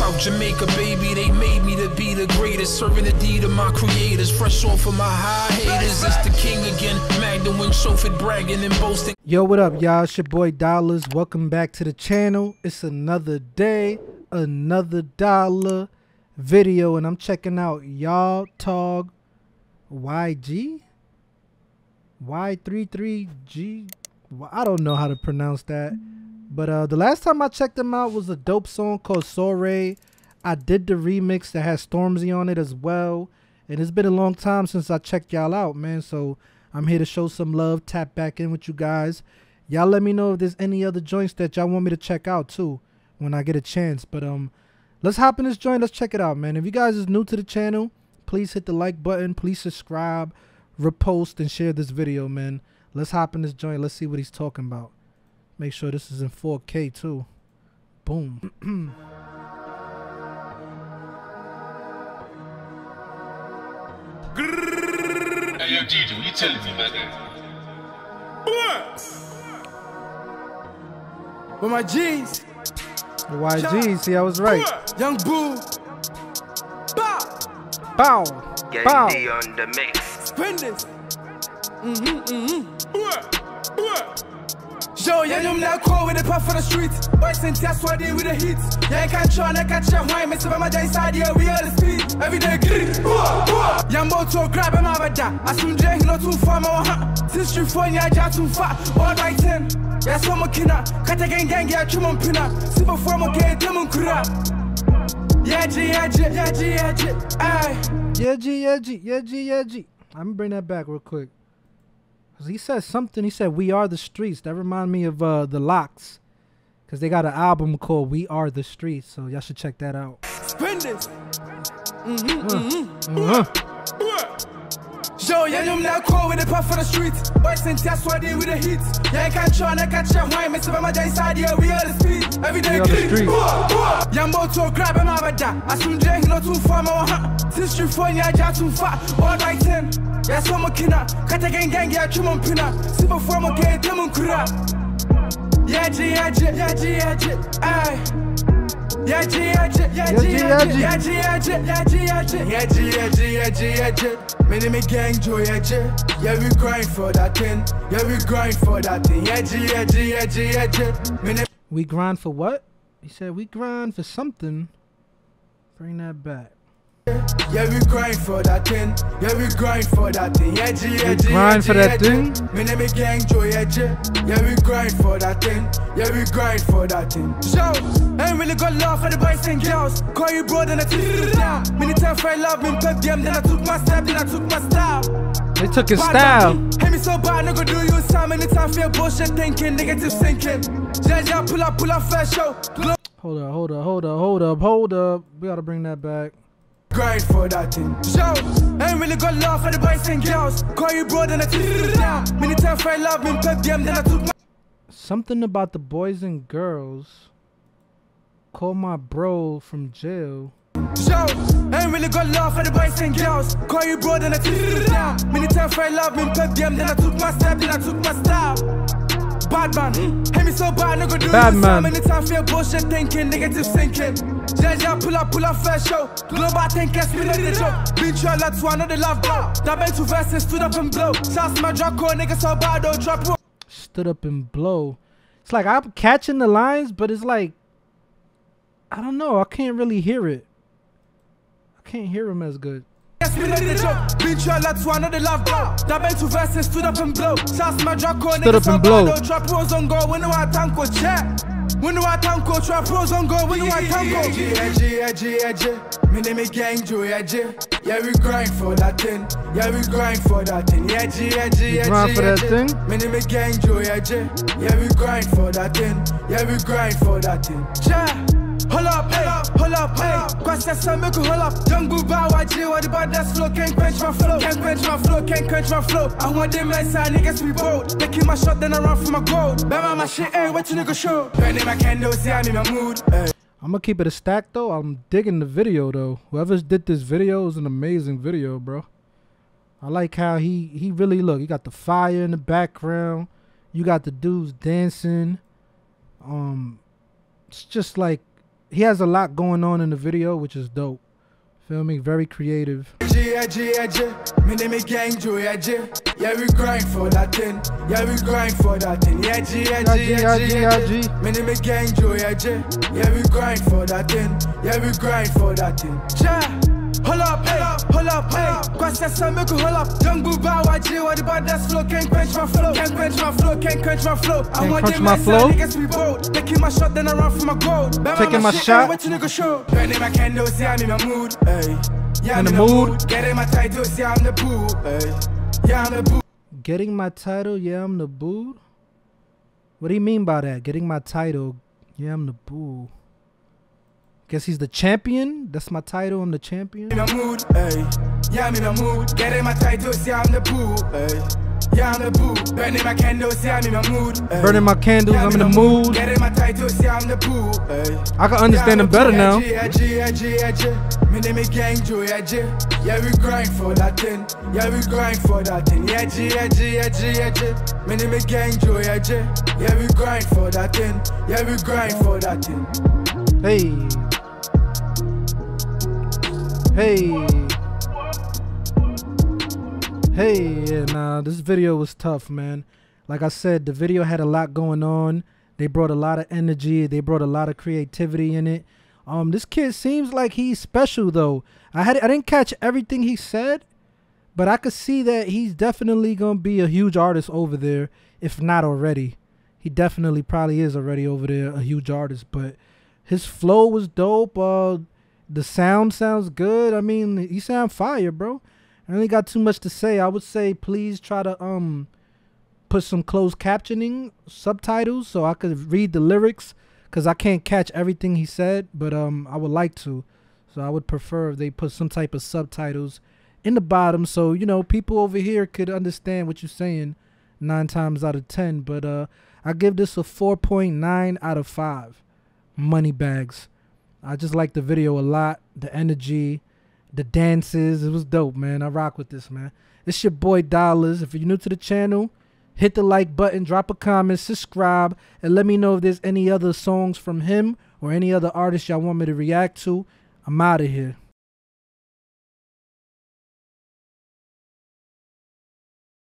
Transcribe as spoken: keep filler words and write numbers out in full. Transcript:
South Jamaica, baby, they made me to be the greatest. Serving the deed of my creators, fresh off of my high haters. It's the king again, Magdalene, chauffeured, bragging and boasting. Yo, what up, y'all? It's your boy Dollars. Welcome back to the channel. It's another day, another dollar video, and I'm checking out Yaw Tog Y G? Y thirty-three gye? I don't know how to pronounce that. But uh, the last time I checked them out was a dope song called Soiree. I did the remix that has Stormzy on it as well. And it's been a long time since I checked y'all out, man. So I'm here to show some love, tap back in with you guys. Y'all let me know if there's any other joints that y'all want me to check out too when I get a chance. But um, let's hop in this joint. Let's check it out, man. If you guys is new to the channel, please hit the like button. Please subscribe, repost, and share this video, man. Let's hop in this joint. Let's see what he's talking about. Make sure this is in four K too. Boom. Hey, yo, Gigi, what you telling me, man? With my G's. The Y G, see, I was right. Young Boo. Bow. Bow. Bow. On the mix. Spin this. Mm-hmm, mm-hmm. Yo, yeah, I'm not cool with the puff for the streets. Boys and that's why they with the heat. Yeah, I can't try, I can't try. Why, Mister My day side, yeah, we all the speed. Every day, green. Young boy to grab him out of that. I soon drink, not too far, more hot. Since you phone, yeah, just too far. All right, ten. Yeah, so I'm a kina. Cut again, gang, yeah, chum on pina. Super form, okay, demon kura. Yeah, G, yeah, G, yeah, G, yeah, G. Aye. Yeah, G, yeah, G, yeah, G, yeah, G. I'm gonna bring that back real quick. He said something. He said, "We Are the Streets." That remind me of uh, the Locks, because they got an album called "We Are the Streets." So y'all should check that out. Spin this. Mm-hmm, uh, mm-hmm. Uh-huh. Yo, yeah, I'm not cool with the puff for the streets. Boys and that's why they with the heat. Yeah, I can't try, I can't try. Why, Mister My day side, yeah, we all the speed. Every day, green. Young boy to grab him out of that. I soon drink, not too far, more hot. Since you phone, yeah, just too far. All right, ten. Yeah, so I'm a kina. Cut again, gang, yeah, chum on pina. Super form, okay, demon kura. Yeah, G, yeah, G, yeah, G, yeah, G. Aye. Yeah, G, yeah, G, yeah, G, yeah, G, yeah, G, yeah, G, yeah, G, yeah, G, yeah, G, yeah, G, yeah, G, yeah, G. Me name is gang Joe, yeah, G. Yeah, we grind for that thing. Yeah, we grind for that thing. Yeah, G, yeah, G, yeah, G, yeah, G. Me name. We grind for what? He said we grind for something. Bring that back. Yeah, we grind for that thing. Yeah, we grind for that thing. Yeah, G, yeah, G, grind for that thing. Me name is gang Joe, yeah, G. Yeah, we grind for that thing. Yeah, we grind for that thing. So, I ain't really got love for the boys and girls. Call you bro, then I took you down. Many times I love me, pep them, then I took my step, then I took my style. They took his style. Hey, me so bad, nigga, do you some anytime for your bullshit thinking, negative thinking. Yeah, yeah, pull up, pull up, first show. Hold up, hold up, hold up, hold up, hold up. We gotta bring that back. Grind for that thing. So, I ain't really got love for the boys and girls. Call you bro, then I took you down. Many times I love me, pep them, then I took my. Something about the boys and girls. Call my bro from jail. So, I ain't really got love for the boys and girls. Call you bro, then I took you down. Many times I love me, pep them, then I took my step, then I took my style. Bad man, mm. Hey me so bad, nigga do bad you man. So many times feel bullshit thinking, negative thinking. Yeah, yeah, pull up, pull up, first show. Global thinkers, we know the joke. Been through a lot, so I know the love blow. That been two verses, stood up and blow. Shots my drug code, nigga so bad, don't drop. Stood up and blow. It's like I'm catching the lines, but it's like, I don't know, I can't really hear it. I can't hear him as good. Yes, we know the joke. Been through a lot, so I know the love blow. That been two verses, stood up and blow. Shots my drug code, nigga so bad, don't drop. Pros on go, when do I tank or check? When do I tanko, trap pros on go, when do I tanko? Yeah, G, yeah, G, yeah, G. Me name is gang Joe, yeah, G. Yeah, we grind for that thing. Yeah, we grind for that thing. Yeah, G, yeah, G, yeah, G. Grind for that thing. Me name is gang Joe, yeah, G. Yeah, we grind for that thing. Yeah, we grind for that thing. Yeah. Hold up, hold up, hold up, hold up. Question some make hold up. Young boo bow, I G, what about that flow? Can't quench my flow, can't quench my flow, can't quench my flow. I want them inside, niggas be bold. Taking my shot, then I run for my gold. Bama my shit, hey, what you nigga show? Burning my candle, see I'm in my mood. Hey. I'm gonna keep it a stack though. I'm digging the video though. Whoever did this video is an amazing video, bro. I like how he he really look. He got the fire in the background. You got the dudes dancing. Um, it's just like he has a lot going on in the video, which is dope. Feel me? Very creative. Yeah, we grind for that thing. Yeah, we grind for that thing. Yeah, yeah, yeah, yeah. Me name is Gang Joe, yeah, yeah, we grind for that thing. Yeah, we grind for that thing. Yeah. Hold up, hold up, hold up, hey. Quest that some make hold up. Young boo bow, I G, what about that flow? Can't quench my flow, can't quench my flow, can't quench my flow. I want them my flow. Niggas we bold. Taking my shot, then I run for my goal. Taking my shot. What you nigga show? Burning my candles, see I'm in my mood, hey. Yeah, I'm in the mood. Getting my title, see I'm the boo, hey. Yeah, I'm the boo. Getting my title, yeah, I'm the boo. What do you mean by that? Getting my title, yeah, I'm the boo. Guess he's the champion. That's my title. I'm the champion. In a mood, hey. Yeah, I'm in a mood. Getting my title, see I'm the boo, hey. Yeah, I'm the boo. Burning my candles, see I'm in a mood. Hey. Burning my candles, yeah, I'm in the mood. Getting my title, see I'm the boo, hey. I can understand him better now. My name is Gang Joe, yeah, yeah, we grind for that thing. Yeah, we grind for that thing. Yeah, yeah, yeah, yeah. My name is Gang Joe, yeah, yeah, we grind for that thing. Yeah, we grind for that thing. Hey. Hey, hey, yeah, nah, this video was tough, man. Like I said, the video had a lot going on. They brought a lot of energy. They brought a lot of creativity in it. Um, this kid seems like he's special, though. I had I didn't catch everything he said, but I could see that he's definitely gonna be a huge artist over there, if not already. He definitely probably is already over there, a huge artist. But his flow was dope. Uh. The sound sounds good. I mean, you sound fire, bro. I ain't got too much to say. I would say please try to um put some closed captioning subtitles so I could read the lyrics, because I can't catch everything he said, but um I would like to. So I would prefer if they put some type of subtitles in the bottom so, you know, people over here could understand what you're saying nine times out of ten. But uh I give this a four point nine out of five. Money bags. I just like the video a lot, the energy, the dances. It was dope, man. I rock with this, man. It's your boy Dollars. If you're new to the channel, hit the like button, drop a comment, subscribe, and let me know if there's any other songs from him or any other artists y'all want me to react to. I'm out of here.